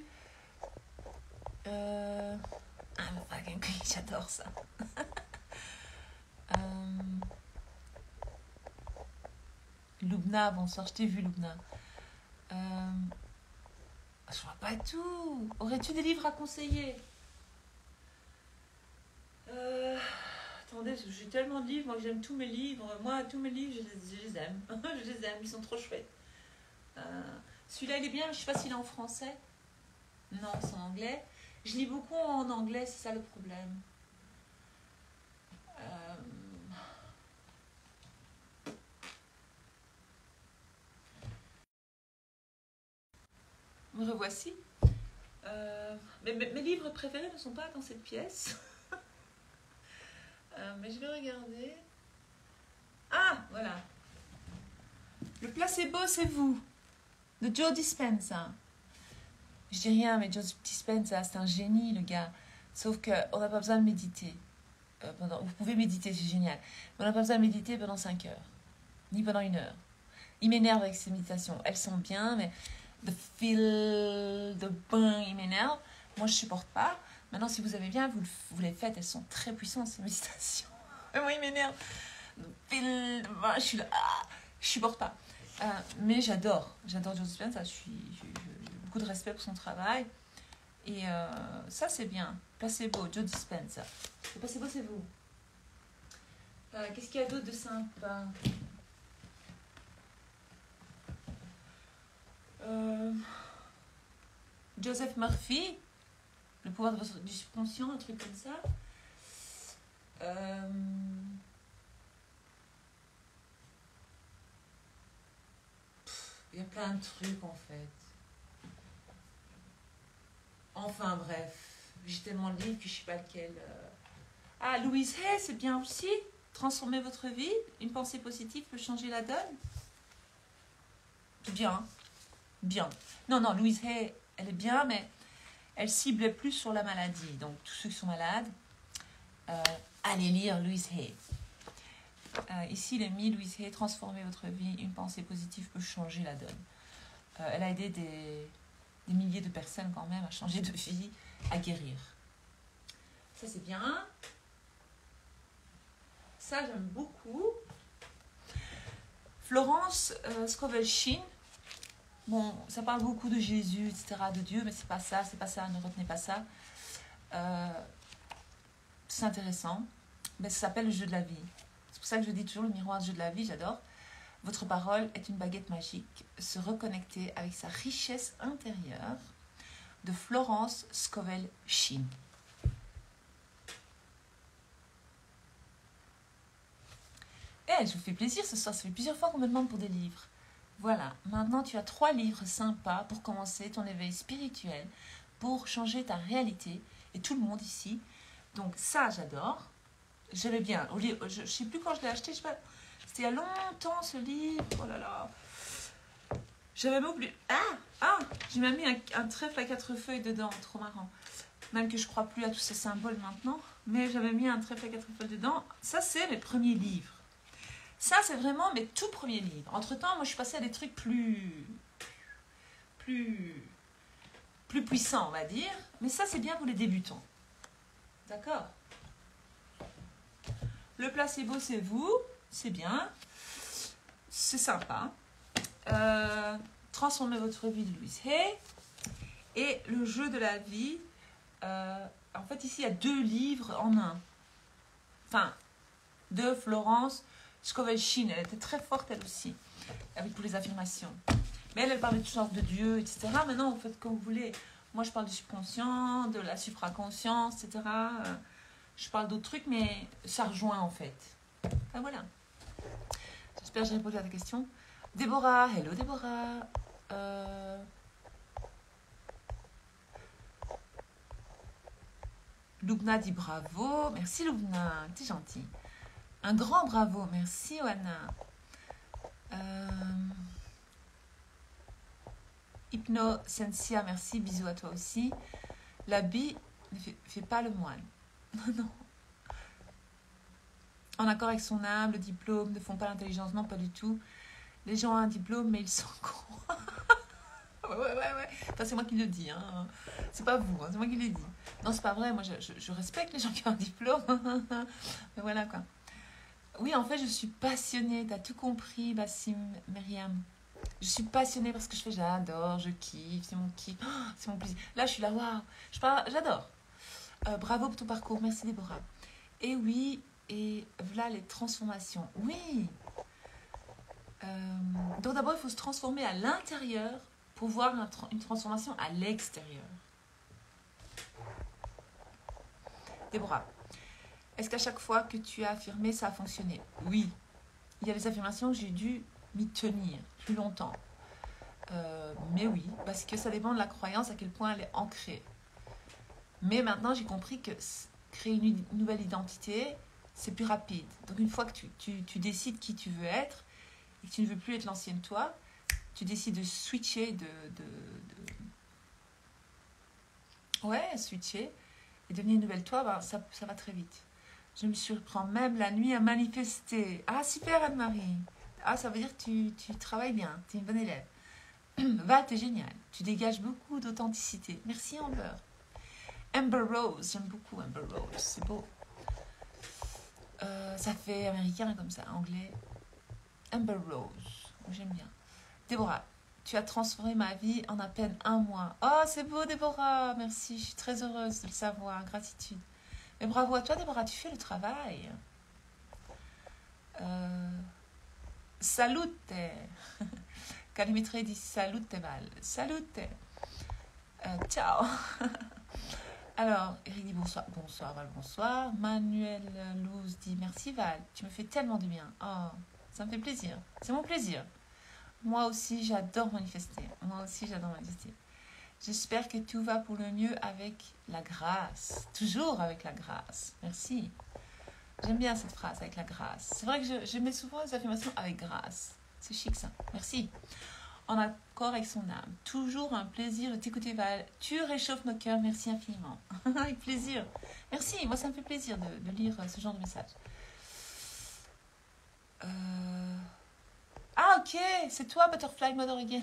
Euh, I'm a fucking queen, j'adore ça. euh, Loubna, bonsoir, je t'ai vu Loubna. Euh, je vois pas tout. Aurais-tu des livres à conseiller? euh, Attendez, j'ai tellement de livres, moi j'aime tous mes livres. Moi, tous mes livres, je les, je les aime. Je les aime, ils sont trop chouettes. Euh, Celui-là, il est bien, je sais pas s'il est en français. Non, c'est en anglais. Je lis beaucoup en anglais, c'est ça le problème. Euh... Me revoici. Euh... Mais, mais, mes livres préférés ne sont pas dans cette pièce. euh, mais je vais regarder. Ah, voilà. Le placebo, c'est vous. De Joe Dispenza. Je dis rien, mais Joe Dispenza, c'est un génie, le gars. Sauf qu'on n'a pas besoin de méditer. Euh, pendant... Vous pouvez méditer, c'est génial. Mais on n'a pas besoin de méditer pendant cinq heures. Ni pendant une heure. Il m'énerve avec ces méditations. Elles sont bien, mais the feel, the bain, il m'énerve. Moi, je ne supporte pas. Maintenant, si vous avez bien, vous, vous les faites. Elles sont très puissantes, ces méditations. Mais moi, il m'énerve. The feel, the bain, je suis là. Ah, je ne supporte pas. Euh, mais j'adore. J'adore Joe Dispenza. Je suis... Je, je, beaucoup de respect pour son travail. Et euh, ça, c'est bien. Placebo, Joe Dispenza. Le placebo, c'est vous. Euh, Qu'est-ce qu'il y a d'autre de sympa? euh, Joseph Murphy, Le pouvoir de votre, du subconscient, un truc comme ça. Euh, Il y a plein de trucs, en fait. Enfin, bref. J'ai tellement de livres que je ne sais pas lequel. Euh... Ah, Louise Hay, c'est bien aussi. Transformer votre vie. Une pensée positive peut changer la donne. Bien. Bien. Non, non, Louise Hay, elle est bien, mais elle cible plus sur la maladie. Donc, tous ceux qui sont malades, euh, allez lire Louise Hay. Euh, ici, il est mis Louise Hay, transformer votre vie. Une pensée positive peut changer la donne. Euh, elle a aidé des, des milliers de personnes quand même à changer de vie, à guérir. Ça, c'est bien. Ça, j'aime beaucoup. Florence euh, Scovel-Shinn. Bon, ça parle beaucoup de Jésus, et cetera, de Dieu, mais c'est pas ça, c'est pas ça, ne retenez pas ça. Euh, c'est intéressant, mais ça s'appelle le jeu de la vie. C'est pour ça que je dis toujours le miroir du jeu de la vie, j'adore. Votre parole est une baguette magique. Se reconnecter avec sa richesse intérieure, de Florence Scovel-Shinn. Eh, je vous fais plaisir ce soir, ça fait plusieurs fois qu'on me demande pour des livres. Voilà, maintenant tu as trois livres sympas pour commencer ton éveil spirituel, pour changer ta réalité, et tout le monde ici. Donc ça, j'adore. J'aimais bien. Je ne sais plus quand je l'ai acheté, je sais pas. C'était il y a longtemps ce livre. Oh là là. J'avais même oublié. Ah, ah j'ai même mis un, un trèfle à quatre feuilles dedans, trop marrant. Même que je ne crois plus à tous ces symboles maintenant. Mais j'avais mis un trèfle à quatre feuilles dedans. Ça, c'est mes premiers livres. Ça, c'est vraiment mes tout premiers livres. Entre-temps, moi, je suis passée à des trucs plus... plus... plus puissants, on va dire. Mais ça, c'est bien pour les débutants. D'accord? Le placebo, c'est vous. C'est bien. C'est sympa. Euh, transformez votre vie de Louise Hay. Et le jeu de la vie, euh, en fait ici il y a deux livres en un. Enfin, de Florence Scovel-Shinn. Elle était très forte elle aussi, avec toutes les affirmations. Mais elle, elle parle de toutes sortes de dieux, et cetera. Maintenant, vous faites comme vous voulez. Moi, je parle du subconscient, de la supraconscience, et cetera. Euh, je parle d'autres trucs, mais ça rejoint en fait. Enfin, voilà. J'espère que j'ai répondu à ta question. Déborah, hello Déborah. Euh... Lubna dit bravo. Merci Lubna, t'es gentil. Un grand bravo, merci Oana. Euh... Hypno Sensia, merci, bisous à toi aussi. L'habit ne fait, fait pas le moine. Non, non. En accord avec son âme, le diplôme ne font pas l'intelligence, non, pas du tout. Les gens ont un diplôme, mais ils sont cons. ouais, ouais, ouais, ouais. Enfin, c'est moi qui le dis, hein. C'est pas vous, hein, c'est moi qui le dis. Non, c'est pas vrai, moi je, je, je respecte les gens qui ont un diplôme. Mais voilà quoi. Oui, en fait, je suis passionnée, t'as tout compris, Bassim, Myriam. Je suis passionnée parce que je fais, j'adore, je kiffe, c'est mon kiff, oh, c'est mon plaisir. Là, je suis là, waouh, je parle, j'adore. Euh, bravo pour ton parcours, merci Déborah. Et oui, et voilà les transformations. Oui. Euh, donc d'abord, il faut se transformer à l'intérieur pour voir une transformation à l'extérieur. Déborah, est-ce qu'à chaque fois que tu as affirmé, ça a fonctionné? Oui. Il y a des affirmations que j'ai dû m'y tenir plus longtemps. Euh, mais oui, parce que ça dépend de la croyance, à quel point elle est ancrée. Mais maintenant, j'ai compris que créer une nouvelle identité, c'est plus rapide. Donc une fois que tu, tu, tu décides qui tu veux être, et que tu ne veux plus être l'ancienne toi, tu décides de switcher, de, de, de... Ouais, switcher, et devenir une nouvelle toi, ben, ça, ça va très vite. Je me surprends même la nuit à manifester. Ah, super Anne-Marie. Ah, ça veut dire que tu, tu travailles bien, tu es une bonne élève. Va, t'es génial. Tu dégages beaucoup d'authenticité. Merci Amber. Amber Rose, j'aime beaucoup Amber Rose, c'est beau. Euh, ça fait américain comme ça, anglais. Amber Rose, j'aime bien. Déborah, tu as transformé ma vie en à peine un mois. Oh, c'est beau Déborah, merci, je suis très heureuse de le savoir, gratitude. Mais bravo à toi Déborah, tu fais le travail. Euh... Salute. Calimétré dit salute Val. Salute. Euh, ciao. Alors, Eric dit bonsoir. Bonsoir Val, bonsoir. Manuel Louz dit merci Val, tu me fais tellement du bien. Oh, ça me fait plaisir. C'est mon plaisir. Moi aussi, j'adore manifester. Moi aussi, j'adore manifester. J'espère que tout va pour le mieux avec la grâce. Toujours avec la grâce. Merci. J'aime bien cette phrase, avec la grâce. C'est vrai que je, je mets souvent les affirmations avec grâce. C'est chic ça. Merci. En accord avec son âme. Toujours un plaisir de t'écouter Val. Tu réchauffes nos cœurs. Merci infiniment. Avec plaisir. Merci. Moi, ça me fait plaisir de, de lire ce genre de message. Euh... Ah, ok. C'est toi, Butterfly Mother Again.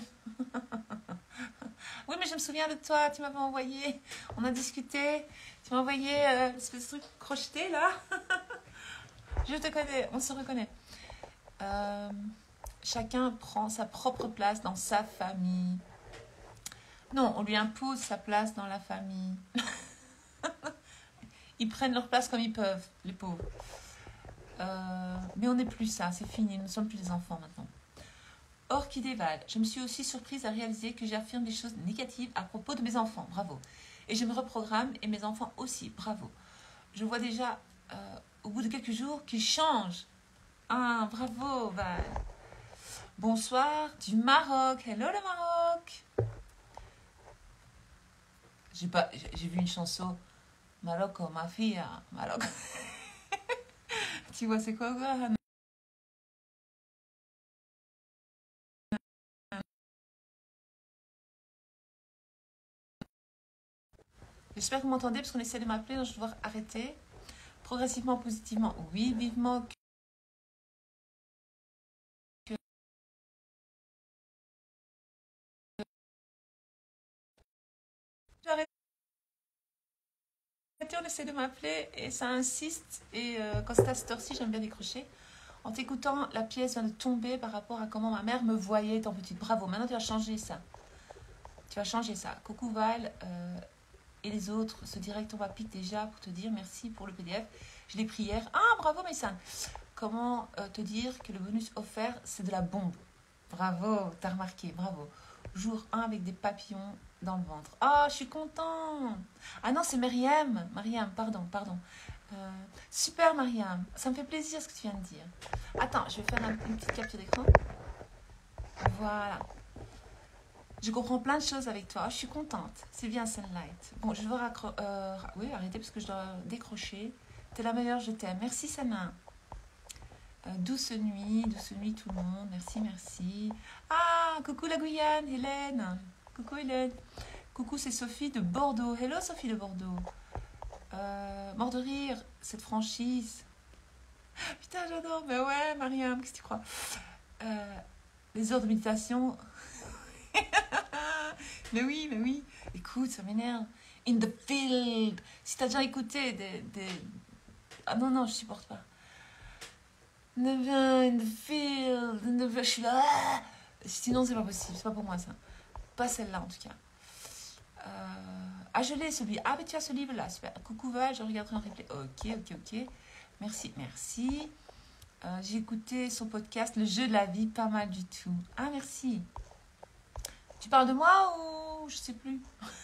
Oui, mais je me souviens de toi. Tu m'avais envoyé. On a discuté. Tu m'as envoyé euh, ce truc crocheté, là. Je te connais. On se reconnaît. Euh... Chacun prend sa propre place dans sa famille. Non, on lui impose sa place dans la famille. Ils prennent leur place comme ils peuvent, les pauvres. Euh, mais on n'est plus ça, c'est fini, nous ne sommes plus des enfants maintenant. Orchidée Val, je me suis aussi surprise à réaliser que j'affirme des choses négatives à propos de mes enfants, bravo. Et je me reprogramme et mes enfants aussi, bravo. Je vois déjà, euh, au bout de quelques jours, qu'ils changent. Ah, bravo Val. Bonsoir du Maroc. Hello le Maroc. J'ai pas, j'ai vu une chanson. Maroc, ma fille. Maroc. Tu vois c'est quoi quoi? J'espère que vous m'entendez parce qu'on essaie de m'appeler, donc je vais devoir arrêter. Progressivement, positivement. Oui, vivement. Que... J'arrête. On essaie de m'appeler et ça insiste. Et euh, quand c'est à cette heure-ci, j'aime bien décrocher. En t'écoutant, la pièce vient de tomber par rapport à comment ma mère me voyait étant petite. Bravo, maintenant tu vas changer ça. Tu vas changer ça. Coucou Val euh, et les autres. Ce direct, on va pique déjà pour te dire merci pour le P D F. Je l'ai pris hier. Ah, bravo Maïsan. Comment euh, te dire que le bonus offert, c'est de la bombe. Bravo, t'as remarqué, bravo. Jour un avec des papillons dans le ventre. Ah, oh, je suis content. Ah non, c'est Myriam. Myriam, pardon, pardon. Euh, super Myriam, ça me fait plaisir ce que tu viens de dire. Attends, je vais faire un, une petite capture d'écran. Voilà. Je comprends plein de choses avec toi. Je suis contente. C'est bien Sunlight. Bon, je veux raccro euh, oui, arrêter parce que je dois décrocher. T'es la meilleure, je t'aime. Merci Sana. Euh, douce nuit, douce nuit tout le monde. Merci, merci. Ah, coucou la Guyane, Hélène. Coucou Hélène. Coucou, c'est Sophie de Bordeaux. Hello Sophie de Bordeaux. Euh, mort de rire, cette franchise. Putain, j'adore. Ben ouais, Mariam, qu'est-ce que tu crois? euh, Les heures de méditation. Mais oui, mais oui. Écoute, ça m'énerve. In the field. Si t'as déjà écouté des, des... Ah non, non, je supporte pas. In the field. In the... Je suis là. Sinon, c'est pas possible. C'est pas pour moi, ça. Pas celle-là, en tout cas. Euh... Ah, je l'ai, celui. Ah, mais tu as ce livre-là. Super. Coucou Val, je regarderai en replay. Ok, ok, ok. Merci, merci. Euh, j'ai écouté son podcast, Le jeu de la vie, pas mal du tout. Ah, merci. Tu parles de moi ou je sais plus.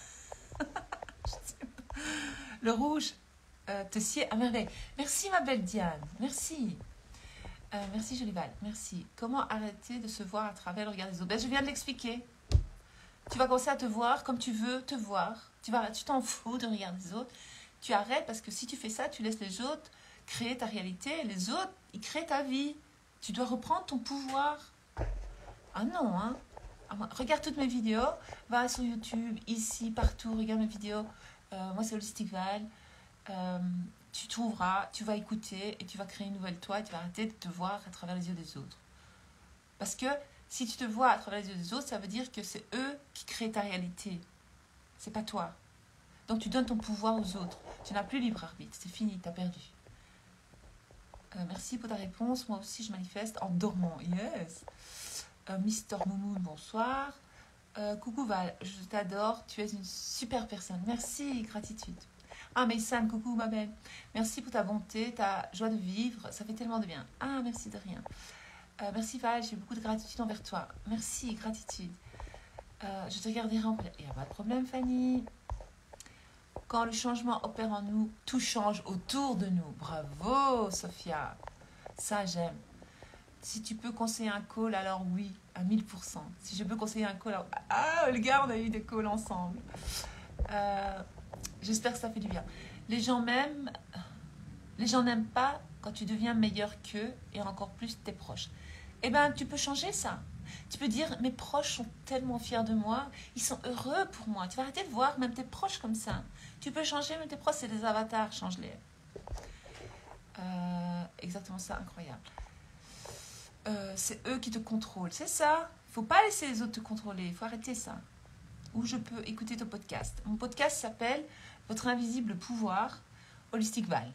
Je sais pas. Le rouge euh, te sied à merveille. Merci ma belle Diane, merci. Euh, merci jolie Val, merci. Comment arrêter de se voir à travers le regard des autres? Ben, je viens de l'expliquer. Tu vas commencer à te voir comme tu veux te voir. Tu vas, tu t'en fous de regarder les autres. Tu arrêtes parce que si tu fais ça, tu laisses les autres créer ta réalité. Les autres, ils créent ta vie. Tu dois reprendre ton pouvoir. Ah non, hein. Regarde toutes mes vidéos, va sur YouTube, ici, partout, regarde mes vidéos. Euh, moi, c'est Holistic Val. Euh, tu trouveras, tu vas écouter et tu vas créer une nouvelle toi et tu vas arrêter de te voir à travers les yeux des autres. Parce que si tu te vois à travers les yeux des autres, ça veut dire que c'est eux qui créent ta réalité. C'est pas toi. Donc, tu donnes ton pouvoir aux autres. Tu n'as plus libre arbitre. C'est fini, tu as perdu. Euh, merci pour ta réponse. Moi aussi, je manifeste en dormant. Yes. Euh, Mister Moumoun, bonsoir. Euh, coucou Val, je t'adore, tu es une super personne. Merci, gratitude. Ah, Maïsan, coucou ma belle. Merci pour ta bonté, ta joie de vivre, ça fait tellement de bien. Ah, merci de rien. Euh, merci Val, j'ai beaucoup de gratitude envers toi. Merci, gratitude. Euh, je te regarderai en plein. Il n'y a pas de problème, Fanny. Quand le changement opère en nous, tout change autour de nous. Bravo, Sophia. Ça, j'aime. Si tu peux conseiller un call, alors oui, à mille pour cent. Si je peux conseiller un call, alors... Ah, le gars, on a eu des calls ensemble. Euh, J'espère que ça fait du bien. Les gens m'aiment... Les gens n'aiment pas quand tu deviens meilleur qu'eux et encore plus tes proches. Eh bien, tu peux changer ça. Tu peux dire, mes proches sont tellement fiers de moi, ils sont heureux pour moi. Tu vas arrêter de voir même tes proches comme ça. Tu peux changer même tes proches, c'est des avatars, change-les. Euh, exactement ça, incroyable. Euh, c'est eux qui te contrôlent, c'est ça. Il ne faut pas laisser les autres te contrôler, il faut arrêter ça. Ou je peux écouter ton podcast. Mon podcast s'appelle Votre invisible pouvoir, Holistic Val.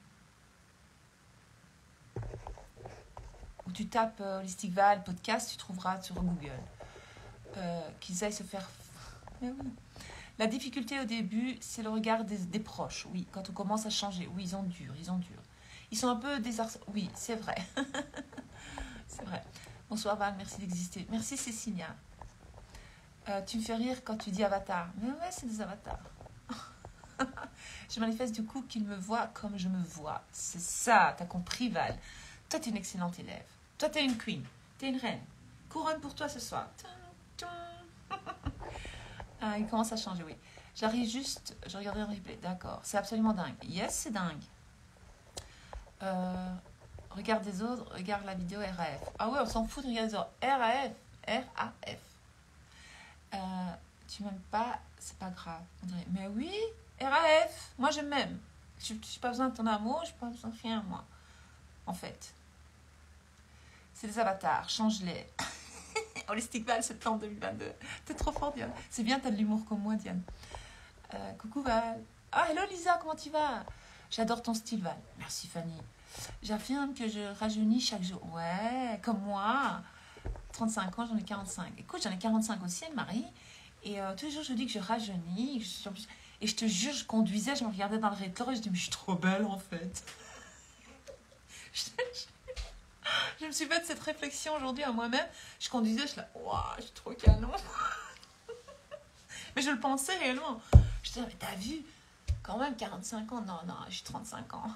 Ou tu tapes euh, Holistic Val podcast, tu trouveras sur Google. Euh, qu'ils aillent se faire... Mais oui. La difficulté au début, c'est le regard des, des proches. Oui, quand on commence à changer. Oui, ils endurent, ils endurent. Ils sont un peu désarçonnés. Oui, c'est vrai. C'est vrai. Bonsoir Val, merci d'exister. Merci Cécilia. Euh, tu me fais rire quand tu dis avatar. Mais ouais, c'est des avatars. Je manifeste du coup qu'ils me voient comme je me vois. C'est ça, t'as compris Val. Toi, t'es une excellente élève. Toi, t'es une queen. T'es une reine. Couronne pour toi ce soir. Ah, il commence à changer, oui. J'arrive juste, je regardais un replay. D'accord, c'est absolument dingue. Yes, c'est dingue. Euh... Regarde les autres, regarde la vidéo R A F. Ah ouais, on s'en fout de regarder les autres. R A F. R A F. Euh, tu m'aimes pas, c'est pas grave. On dirait, mais oui, R A F. Moi, je m'aime. Je n'ai pas besoin de ton amour, je n'ai pas besoin de rien, moi. En fait. C'est des avatars, change-les. Holistic Val, septembre deux mille vingt-deux. T'es trop fort, Diane. C'est bien, t'as de l'humour comme moi, Diane. Euh, coucou, Val. Ah, hello, Lisa, comment tu vas? J'adore ton style, Val. Merci, Fanny. J'affirme que je rajeunis chaque jour. Ouais, comme moi. trente-cinq ans, j'en ai quarante-cinq. Écoute, j'en ai quarante-cinq aussi, Anne-Marie. Et euh, tous les jours, je dis que je rajeunis. Que je suis en plus... Et je te jure, je conduisais, je me regardais dans le rétro et je dis, mais je suis trop belle en fait. je, je, je me suis fait cette réflexion aujourd'hui à moi-même. Je conduisais, je suis là, waouh, je suis trop canon. Mais je le pensais réellement. Je disais, mais t'as vu, quand même, quarante-cinq ans, non, non, j'ai trente-cinq ans.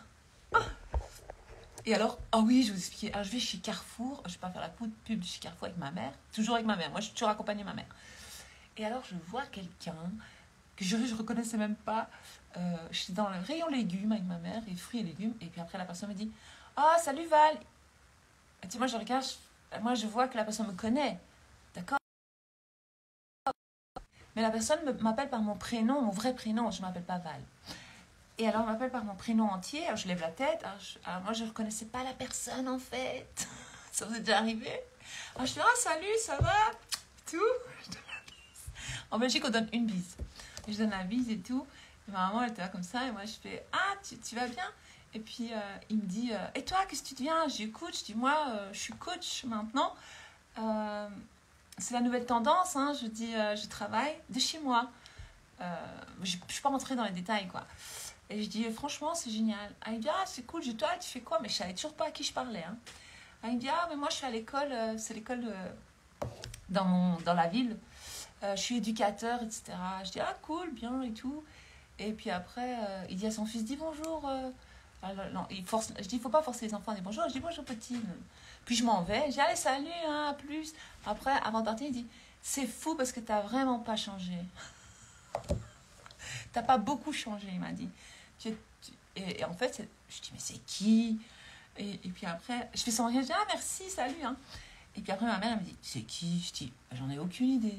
Et alors, ah oh oui, je vais vous expliquer. Alors, je vais chez Carrefour. Je ne vais pas faire la pub de chez Carrefour avec ma mère. Toujours avec ma mère. Moi, je suis toujours accompagnée de ma mère. Et alors, je vois quelqu'un que je ne reconnaissais même pas. Euh, je suis dans le rayon légumes avec ma mère, et fruits et légumes. Et puis après, la personne me dit, ah, oh, salut Val. Et tu sais, moi, je regarde. Je, moi, je vois que la personne me connaît. D'accord? Mais la personne m'appelle par mon prénom, mon vrai prénom. Je ne m'appelle pas Val. Et alors, on m'appelle par mon prénom entier. Alors, je lève la tête. Alors, je, alors moi, je ne reconnaissais pas la personne, en fait. Ça vous est déjà arrivé? Alors, je dis, ah, salut, ça va? Tout. Je donne la bise. En Belgique, on donne une bise. Et je donne la bise et tout. Et ma maman, elle était là comme ça. Et moi, je fais, ah, tu, tu vas bien? Et puis, euh, il me dit, euh, et toi, qu'est-ce que tu deviens? Je dis, écoute, je dis, moi, euh, je suis coach maintenant. Euh, c'est la nouvelle tendance. Hein. Je dis, euh, je travaille de chez moi. Euh, je ne suis pas rentrée dans les détails, quoi. Et je dis, franchement, c'est génial. Elle me dit, ah, c'est cool, je dis, toi, tu fais quoi? Mais je ne savais toujours pas à qui je parlais. Hein. Elle me dit, ah, mais moi, je suis à l'école, euh, c'est l'école euh, dans, mon, dans la ville. Euh, je suis éducateur, et cetera. Je dis, ah, cool, bien et tout. Et puis après, euh, il dit à son fils, dis bonjour. Euh. Alors, non, il force, je dis, il ne faut pas forcer les enfants à dire bonjour. Je dis, bonjour, petit. Puis je m'en vais. Je dis, allez, salut, hein, à plus. Après, avant de partir, il dit, c'est fou parce que tu n'as vraiment pas changé. Tu n'as pas beaucoup changé, il m'a dit. Tu, tu, et, et en fait, je dis, mais c'est qui? et, et puis après, je fais son rien, je dis, ah merci, salut. Hein. Et puis après, ma mère, elle me dit, c'est qui? Je dis, j'en ai aucune idée.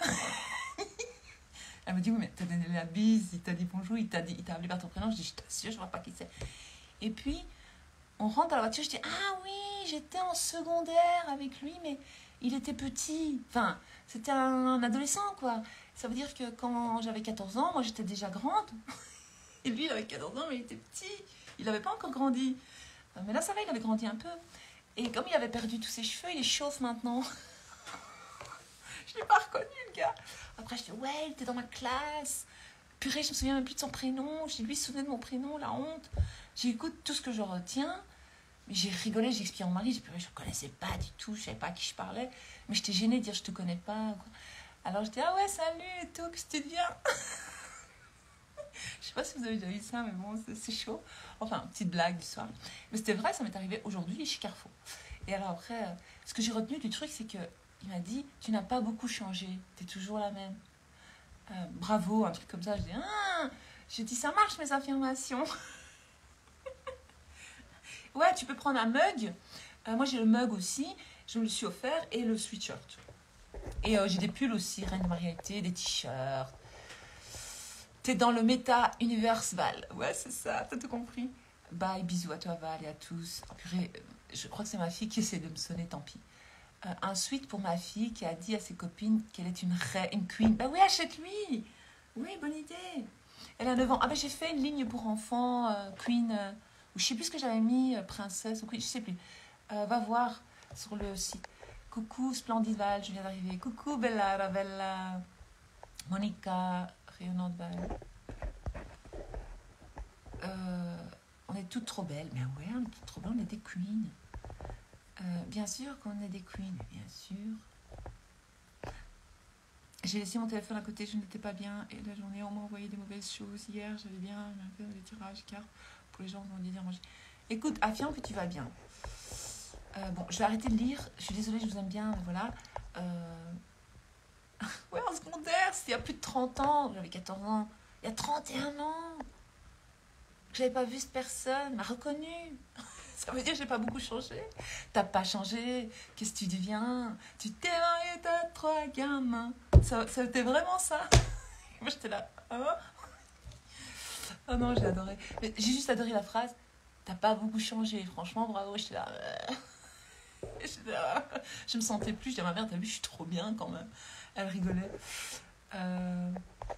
Elle me dit, oui, mais t'as donné la bise, il t'a dit bonjour, il t'a dit, il t'a appelé par ton prénom. Je dis, je t'assure, je ne vois pas qui c'est. Et puis, on rentre dans la voiture, je dis, ah oui, j'étais en secondaire avec lui, mais il était petit. Enfin, c'était un, un adolescent, quoi. Ça veut dire que quand j'avais quatorze ans, moi, j'étais déjà grande. Et lui, il avait quatorze ans, mais il était petit. Il n'avait pas encore grandi. Mais là, ça va, il avait grandi un peu. Et comme il avait perdu tous ses cheveux, il est chauve maintenant. Je ne l'ai pas reconnu, le gars. Après, je dis, ouais, il était dans ma classe. Purée, je me souviens même plus de son prénom. Je dis, lui, il se souvenait de mon prénom, la honte. J'écoute tout ce que je retiens. Mais j'ai rigolé, j'ai expliqué à mon mari. J'ai dit, je ne connaissais pas du tout, je ne savais pas à qui je parlais. Mais j'étais gênée de dire, je ne te connais pas. Quoi. Alors, je dis, ah ouais, salut et tout, qu'est-ce que tu deviens? Je sais pas si vous avez déjà vu ça, mais bon, c'est chaud. Enfin, petite blague du soir. Mais c'était vrai, ça m'est arrivé aujourd'hui chez Carrefour. Et alors après, ce que j'ai retenu du truc, c'est qu'il m'a dit, tu n'as pas beaucoup changé, tu es toujours la même. Euh, bravo, un truc comme ça. Je dis, ah, je dis, ça marche mes affirmations. Ouais, tu peux prendre un mug. Euh, moi, j'ai le mug aussi, je me le suis offert, et le sweatshirt. Et euh, j'ai des pulls aussi, Reine de Marialité, des t-shirts. T'es dans le méta-universe Val. Ouais, c'est ça, t'as tout compris. Bye, bisous à toi Val et à tous. Oh, purée, je crois que c'est ma fille qui essaie de me sonner, tant pis. Euh, un suite pour ma fille qui a dit à ses copines qu'elle est une reine, une queen. Bah oui, achète-lui. Oui, bonne idée. Elle a neuf ans. Ah ben j'ai fait une ligne pour enfants, euh, queen, euh, ou je sais plus ce que j'avais mis, euh, princesse ou queen, je sais plus. Euh, va voir sur le site. Coucou, Splendide Val, je viens d'arriver. Coucou, Bella, Ravella, Monica, rayonnante Val. Euh, on est toutes trop belles. Mais ouais, on est toutes trop belles, on est des queens. Euh, bien sûr qu'on est des queens, bien sûr. J'ai laissé mon téléphone à côté, je n'étais pas bien. Et la journée, on m'a envoyé des mauvaises choses. Hier, j'avais bien fait des tirages cartes pour les gens qui ont dit dire manger. Écoute, affirme que tu vas bien. Euh, bon, je vais arrêter de lire. Je suis désolée, je vous aime bien, mais voilà. Euh... ouais, en secondaire, c'était il y a plus de trente ans. J'avais quatorze ans. Il y a trente et un ans. Je n'avais pas vu cette personne, m'a reconnue. Ça veut dire que je n'ai pas beaucoup changé. T'as pas changé. Qu'est-ce que tu deviens? Tu t'es marié, t'as trois gamins. Ça, ça c'était vraiment ça. Moi, j'étais là. Oh, oh non, j'ai adoré. J'ai juste adoré la phrase. T'as pas beaucoup changé. Franchement, bravo. J'étais là. J'étais là. Je me sentais plus. Je disais à ma mère, t'as vu, je suis trop bien quand même. Elle rigolait. Euh...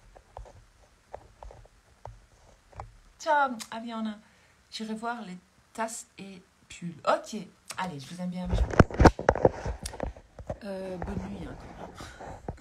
Ciao, Aviana. J'irai voir les tasse et pull. Ok, allez, je vous aime bien. Mais je... Euh, bonne nuit. Hein, quand même.